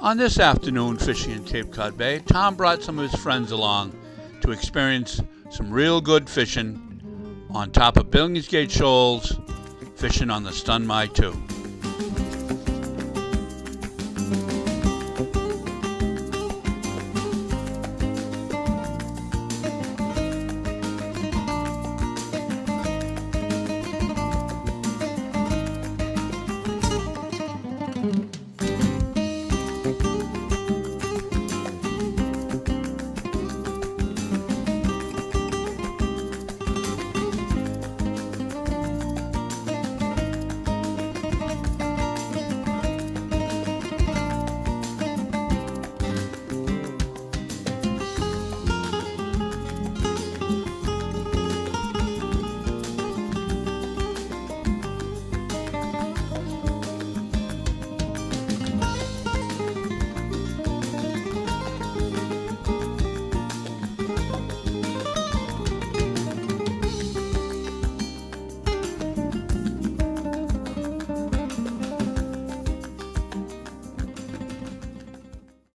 On this afternoon fishing in Cape Cod Bay, Tom brought some of his friends along to experience some real good fishing on top of Billingsgate Shoals, fishing on the Stunmai II.